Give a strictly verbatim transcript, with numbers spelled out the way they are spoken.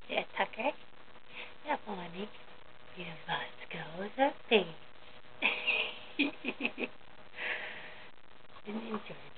Yeah, Tucker. Yeah, morning. Peter Bosco, the face. Didn't enjoy